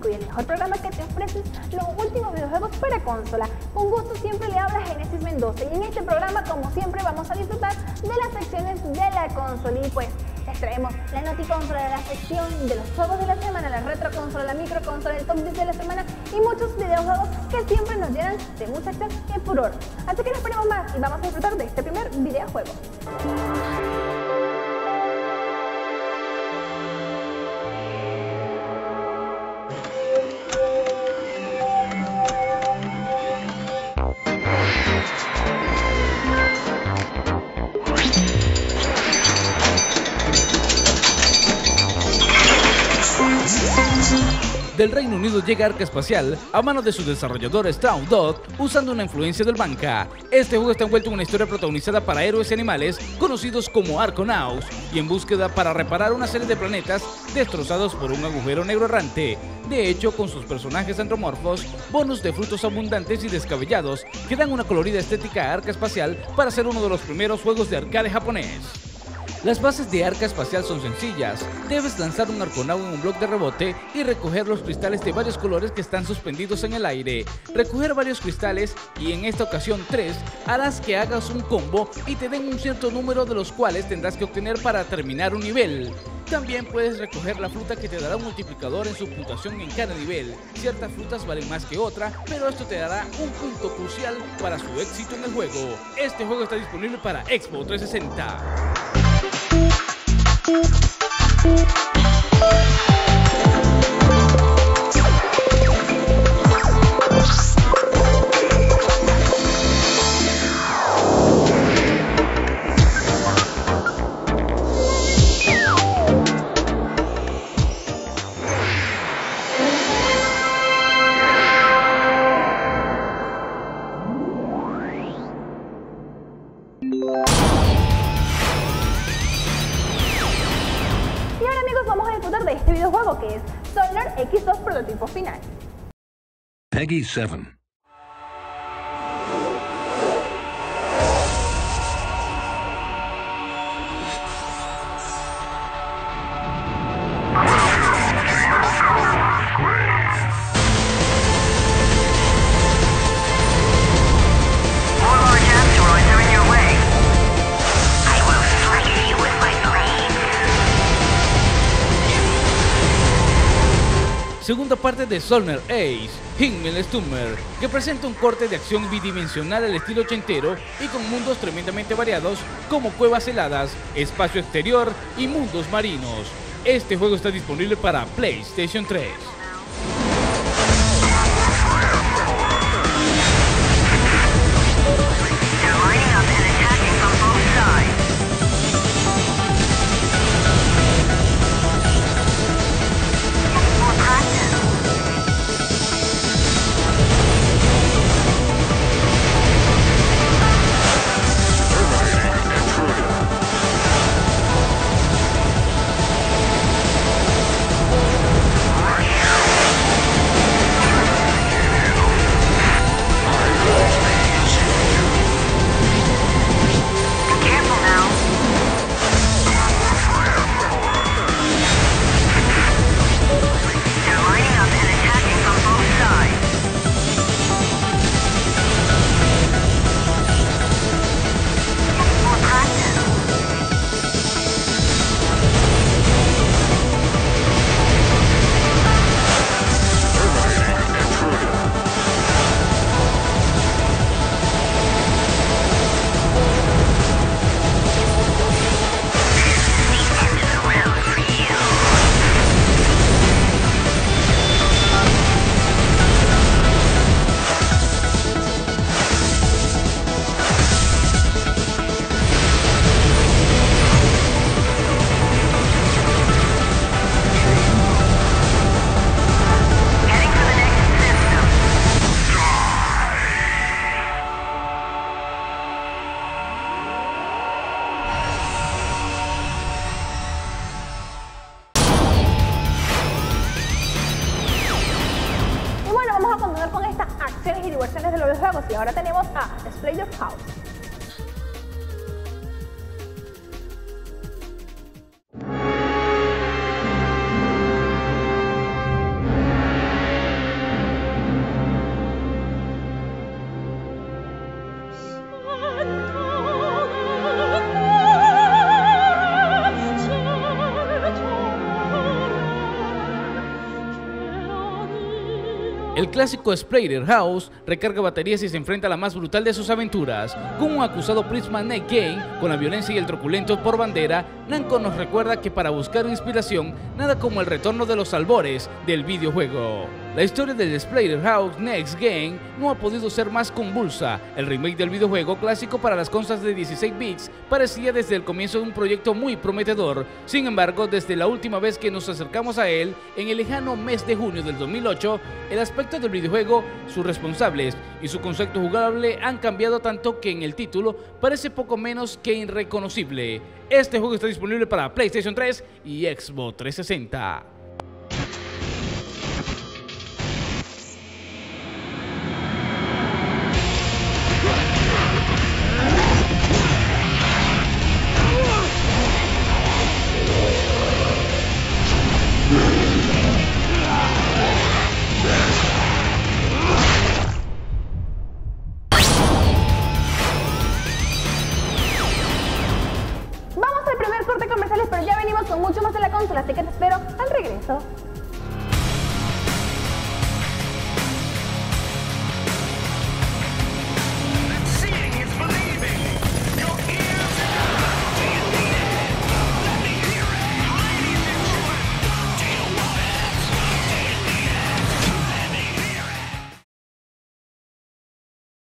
único y el mejor programa que te ofrece los últimos videojuegos para consola. Con gusto siempre le habla Génesis Mendoza y en este programa, como siempre, vamos a disfrutar de las secciones de la consola y pues les traemos la noticonsola, la sección de los juegos de la semana, la retroconsola, la microconsola, el top 10 de la semana y muchos videojuegos que siempre nos llenan de mucha acción y furor. Así que no esperemos más y vamos a disfrutar de este primer videojuego. Del Reino Unido llega Arca Espacial a manos de su desarrollador Straw Dog, usando una influencia del manga. Este juego está envuelto en una historia protagonizada para héroes y animales conocidos como Arconauts y en búsqueda para reparar una serie de planetas destrozados por un agujero negro errante. De hecho, con sus personajes antropomorfos, bonus de frutos abundantes y descabellados que dan una colorida estética a Arca Espacial para ser uno de los primeros juegos de arcade japonés. Las bases de Arca Espacial son sencillas. Debes lanzar un Arconaut en un bloque de rebote y recoger los cristales de varios colores que están suspendidos en el aire. Recoger varios cristales y en esta ocasión 3 harás que hagas un combo y te den un cierto número de los cuales tendrás que obtener para terminar un nivel. También puedes recoger la fruta que te dará un multiplicador en su puntuación en cada nivel. Ciertas frutas valen más que otra, pero esto te dará un punto crucial para su éxito en el juego. Este juego está disponible para Xbox 360. De este videojuego que es Solar X2 prototipo final. Peggy 7. Segunda parte de Solar Ace, Hitman Stummer, que presenta un corte de acción bidimensional al estilo ochentero y con mundos tremendamente variados como cuevas heladas, espacio exterior y mundos marinos. Este juego está disponible para PlayStation 3. y diversiones de los videojuegos. Y ahora tenemos a Splinter House. El clásico Splatterhouse recarga baterías y se enfrenta a la más brutal de sus aventuras. Con un acusado Prisma Neck Game, con la violencia y el truculento por bandera, Namco nos recuerda que para buscar inspiración, nada como el retorno de los albores del videojuego. La historia del Splatterhouse Next Game no ha podido ser más convulsa. El remake del videojuego clásico para las consolas de 16 bits parecía desde el comienzo un proyecto muy prometedor. Sin embargo, desde la última vez que nos acercamos a él, en el lejano mes de junio del 2008, el aspecto del videojuego, sus responsables y su concepto jugable han cambiado tanto que en el título parece poco menos que irreconocible. Este juego está disponible para PlayStation 3 y Xbox 360.